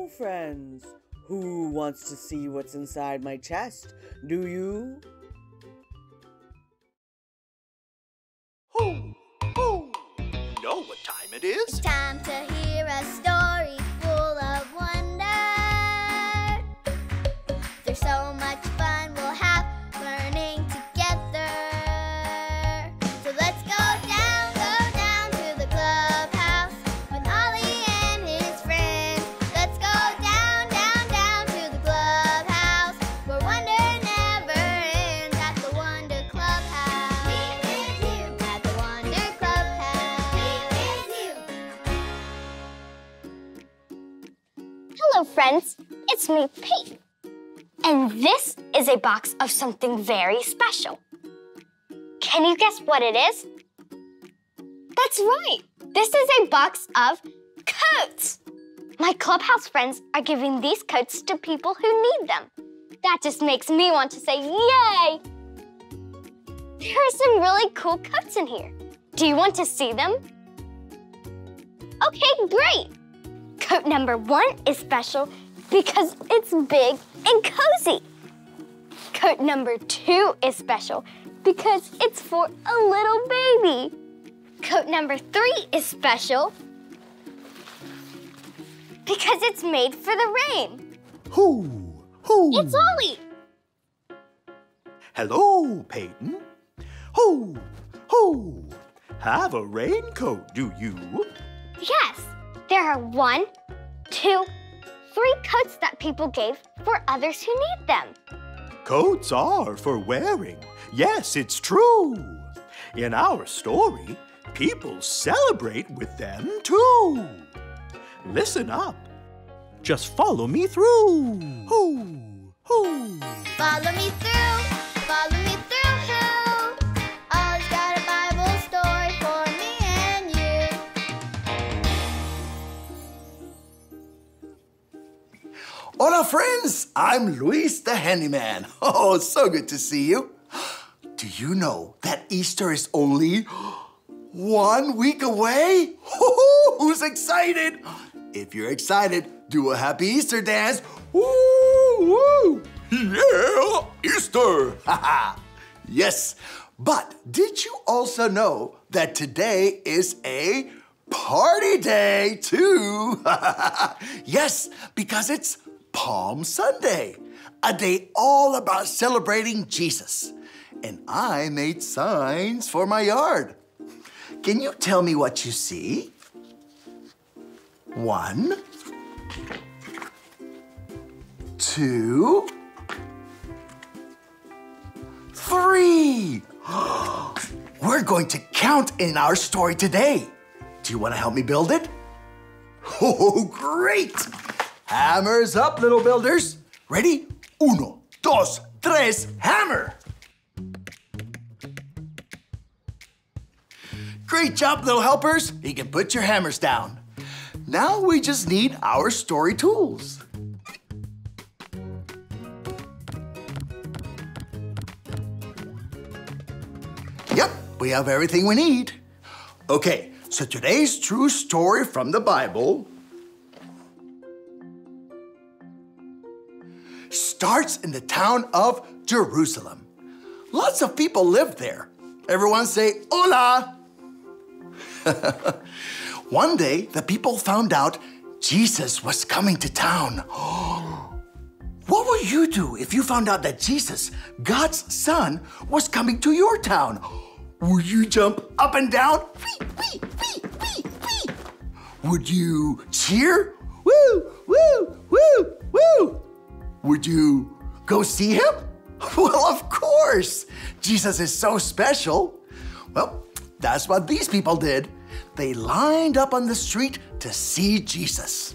Hello, friends. Who wants to see what's inside my chest? Do you? Who? You know what time it is? It's time to hear a story full of wonder. There's so much fun we'll have learning together. So let's go down to the clubhouse with Ollie and his friends. Let's go down to the clubhouse where wonder never ends at the Wonder Clubhouse. Meet with you at the Wonder Clubhouse. Meet with you. Hello, friends. It's me, Pete. And this is a box of something very special. Can you guess what it is? That's right. This is a box of coats. My clubhouse friends are giving these coats to people who need them. That just makes me want to say yay! There are some really cool coats in here. Do you want to see them? Okay, great. Coat number 1 is special because it's big and cozy. Coat number 2 is special because it's for a little baby. Coat number 3 is special because it's made for the rain. Who? It's Ollie. Hello, Peyton. Who? Have a raincoat, do you? Yes, there are 1, 2, 3 coats that people gave for others who need them. Coats are for wearing. Yes, it's true. In our story, people celebrate with them too. Listen up. Just follow me through. Who? Follow me through, who? Ollie's got a Bible story for me and you. Hola, friends. I'm Luis the Handyman. Oh, so good to see you. Do you know that Easter is only 1 week away? Who's excited? If you're excited, do a happy Easter dance. Woo! Yeah, Easter! Yes, but did you also know that today is a party day too? Yes, because it's Palm Sunday, a day all about celebrating Jesus. And I made signs for my yard. Can you tell me what you see? 1, 2, 3. We're going to count in our story today. Do you want to help me build it? Oh, great! Hammers up, little builders. Ready? 1, 2, 3, hammer! Great job, little helpers. You can put your hammers down. Now we just need our story tools. Yep, we have everything we need. Okay, so today's true story from the Bible starts in the town of Jerusalem. Lots of people lived there. Everyone say, hola! One day, the people found out Jesus was coming to town. What would you do if you found out that Jesus, God's son, was coming to your town? Would you jump up and down? Wee, wee, wee, wee. Would you cheer? Woo, woo, woo, woo. Would you go see him? Well, of course. Jesus is so special. Well, that's what these people did. They lined up on the street to see Jesus.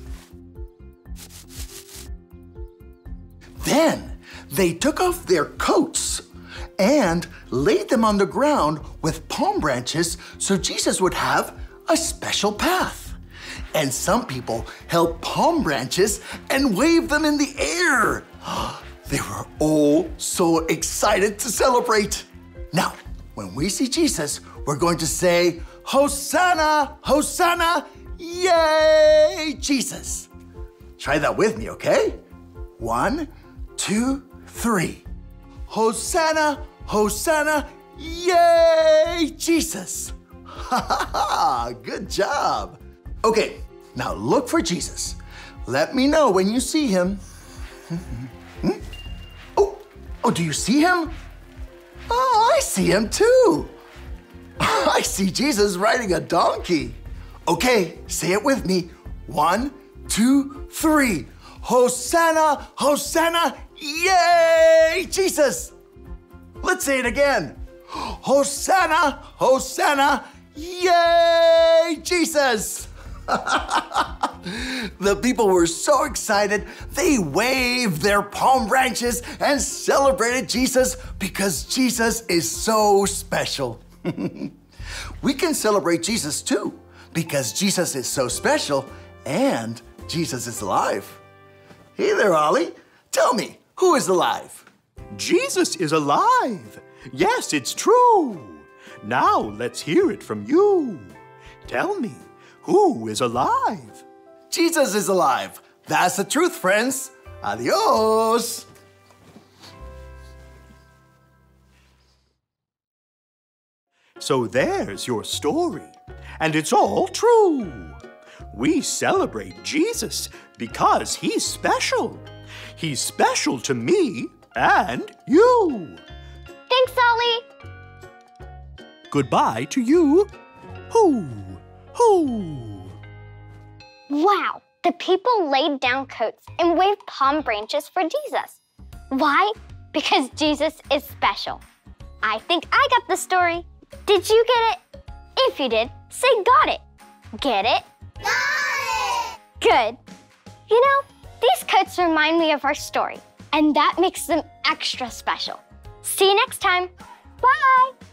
Then they took off their coats and laid them on the ground with palm branches so Jesus would have a special path. And some people held palm branches and waved them in the air. They were all so excited to celebrate. Now, when we see Jesus, we're going to say, Hosanna, Hosanna, yay, Jesus. Try that with me, okay? 1, 2, 3. Hosanna, Hosanna, yay, Jesus. Ha ha ha, good job. Okay, now look for Jesus. Let me know when you see him. Oh, do you see him? Oh, I see him too. I see Jesus riding a donkey. Okay, say it with me. 1, 2, 3. Hosanna, Hosanna, yay, Jesus. Let's say it again. Hosanna, Hosanna, yay, Jesus. The people were so excited, they waved their palm branches and celebrated Jesus because Jesus is so special. We can celebrate Jesus too because Jesus is so special and Jesus is alive. Hey there, Ollie. Tell me, who is alive? Jesus is alive. Yes, it's true. Now let's hear it from you. Tell me, who is alive? Jesus is alive. That's the truth, friends. Adios. So there's your story, and it's all true. We celebrate Jesus because he's special. He's special to me and you. Thanks, Ollie. Goodbye to you. Hoo, hoo. Wow, the people laid down coats and waved palm branches for Jesus. Why? Because Jesus is special. I think I got the story. Did you get it? If you did, say got it. Get it? Got it! Good. You know, these coats remind me of our story, and that makes them extra special. See you next time. Bye!